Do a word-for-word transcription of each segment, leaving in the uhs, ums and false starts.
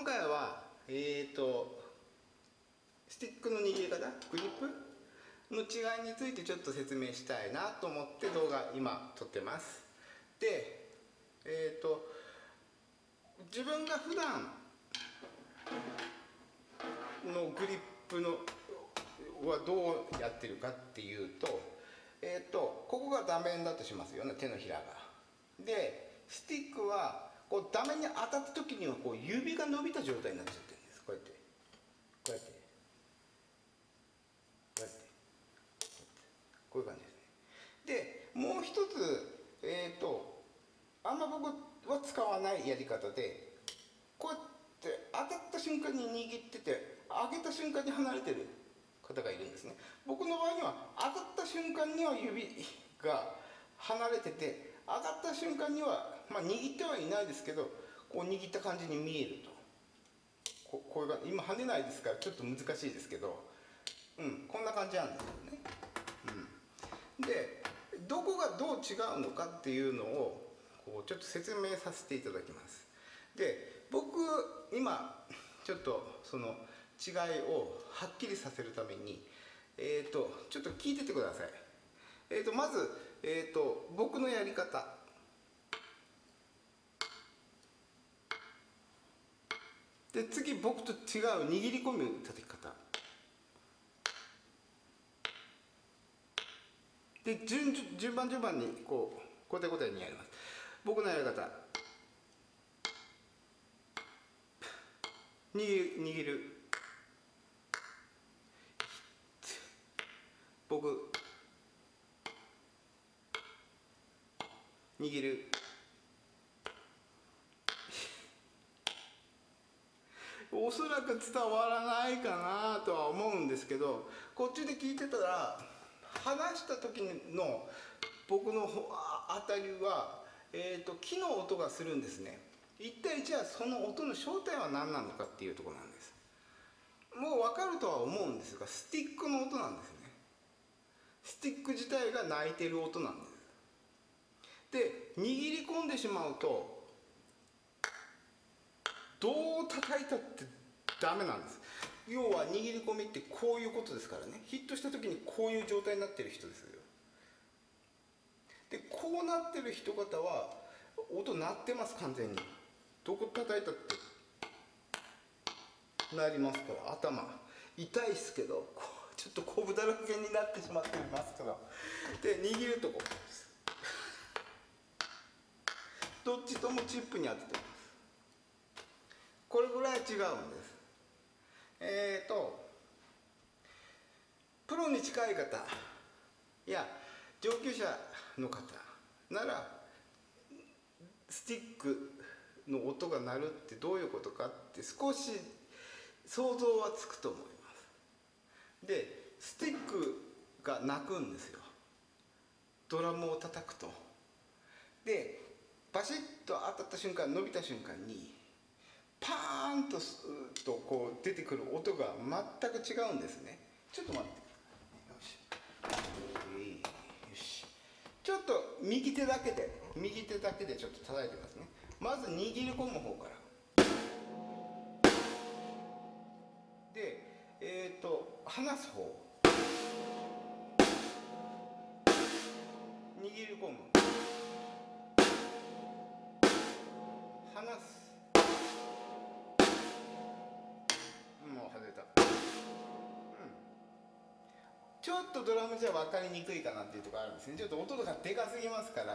回はえーとスティックの握り方、グリップの違いについてちょっと説明したいなと思って動画今撮ってます。で、えーと自分が普段のグリップのはどうやってるかっていうと、えーとここが打面だとしますよね、手のひらが。で、スティックはこう打面に当たった時にはこう指が伸びた状態になっちゃってるんです。こうやってこうやってこうやってこういう感じですね。でもう一つ、えっ、ー、とあんま僕は使わないやり方で、こうやって当たった瞬間に握ってて上げた瞬間に離れてる方がいるんですね。僕の場合には当たった瞬間には指が離れてて、上がった瞬間には、まあ、握ってはいないですけど、こう握った感じに見えると。ここういう今跳ねないですからちょっと難しいですけど、うん、こんな感じなんですよね。うん、でどこがどう違うのかっていうのをこうちょっと説明させていただきます。で僕今ちょっとその違いをはっきりさせるために、えー、とちょっと聞いててください。えー、とまず、えー、と僕のやり方で、次僕と違う握り込む叩き方で、順順番順番にこう交代交代にやります。僕のやり方、握る握る僕握るおそらく伝わらないかなとは思うんですけど、こっちで聞いてたら話した時の僕のあたりは、えーと、木の音がするんですね。一体じゃあその音の正体は何なのかっていうところなんです。もう分かるとは思うんですが、スティックの音なんですね。スティック自体が鳴いてる音なんです。で握り込んでしまうとどう叩いたってダメなんです。要は握り込みってこういうことですからね。ヒットした時にこういう状態になってる人ですよ。でこうなってる人方は音鳴ってます。完全にどこ叩いたって鳴りますから、頭痛いっすけどちょっとこぶだらけになってしまってますから。で握るとこですどっちともチップに当ててます。これぐらい違うんです。えーとプロに近い方や上級者の方ならスティックの音が鳴るってどういうことかって少し想像はつくと思います。でスティックが鳴くんですよ、ドラムを叩くと。でバシッと当たった瞬間、伸びた瞬間にパーンとスーッとこう出てくる音が全く違うんですね。ちょっと待って、よし、よし、ちょっと右手だけで右手だけでちょっと叩いてますね。まず握り込む方からで、えっ、ー、と離す方、握り込む、離す、もう外れた。ちょっとドラムじゃ分かりにくいかなっていうところあるんですね。ちょっと音がでかすぎますから、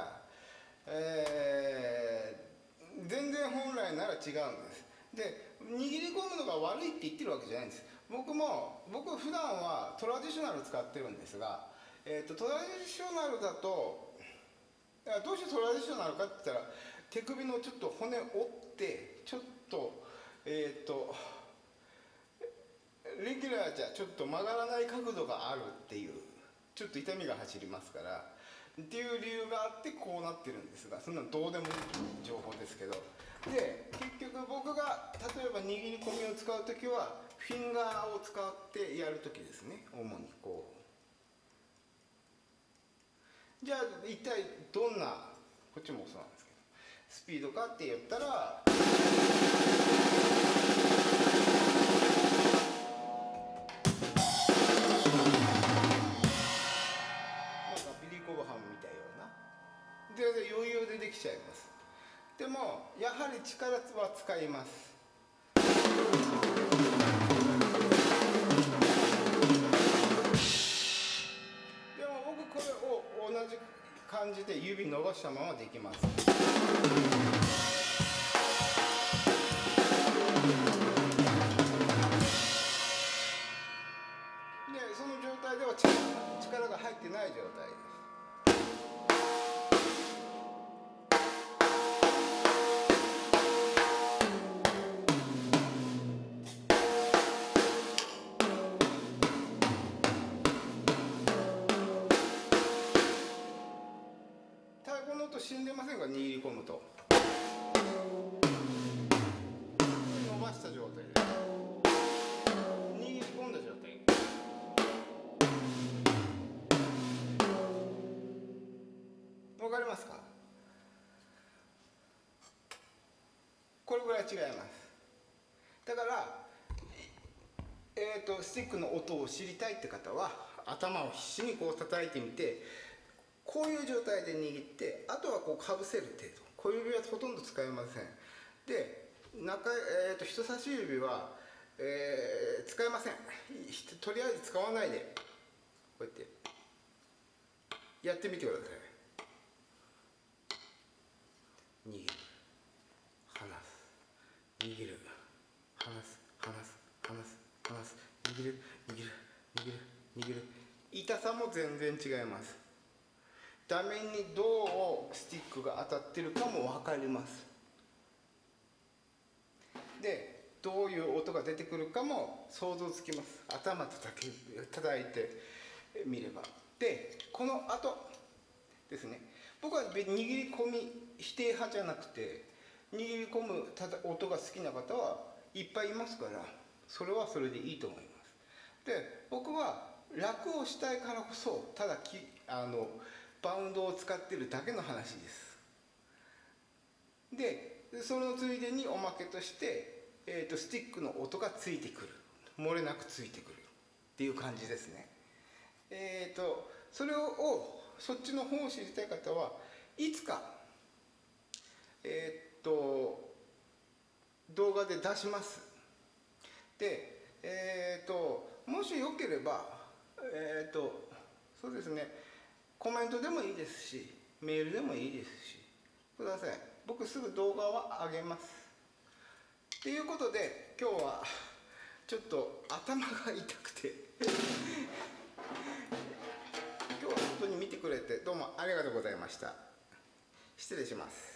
えー、全然本来なら違うんです。で握り込むのが悪いって言ってるわけじゃないんです。僕も僕普段はトラディショナル使ってるんですが、えー、とトラディショナルだとどうしてトラディショナルかって言ったら、手首のちょっと骨を折ってちょっとえっ、ー、とレギュラーじゃちょっと曲がらない角度があるっていう、ちょっと痛みが走りますからっていう理由があってこうなってるんですが、そんなのどうでもいい情報ですけど。で結局僕が例えば握り込みを使う時はフィンガーを使ってやる時ですね、主にこう。じゃあ一体どんな、こっちもそうなんですけスピードかって言ったら、なんかビリー・コブハムみたいような全然余裕でできちゃいます。でもやはり力は使います。でも僕これを同じ感じで指伸ばしたままできます。でその状態では力が入ってない状態です。太鼓の音死んでませんか？握り込むと伸ばした状態で握り込んだ状態、わかりますか？これぐらい違います。だからえーとスティックの音を知りたいって方は頭を必死にこう叩いてみて、こういう状態で握って、あとはこうかぶせる程度、小指はほとんど使いません。で中、えー、と人差し指は、えー、使いません。とりあえず使わないでこうやってやってみてください。握る、離す、握る、離す、離す、離す、離す、握る、握る、握る、握る。痛さも全然違います。画面にどうスティックが当たってるかも分かります。でどういう音が出てくるかも想像つきます。頭叩き叩いてみれば。でこの後ですね、僕は握り込み否定派じゃなくて、握り込む音が好きな方はいっぱいいますから、それはそれでいいと思います。で僕は楽をしたいからこそ、ただきあのバウンドを使ってるだけの話です。でそのついでにおまけとして、えーと、スティックの音がついてくる、漏れなくついてくるっていう感じですね。えーとそれをそっちの方を知りたい方はいつかえーと動画で出します。でえーともしよければえーとそうですね、コメントでもいいですし、メールでもいいですしください。僕すぐ動画は上げます。ということで今日はちょっと頭が痛くて今日は本当に見てくれてどうもありがとうございました。失礼します。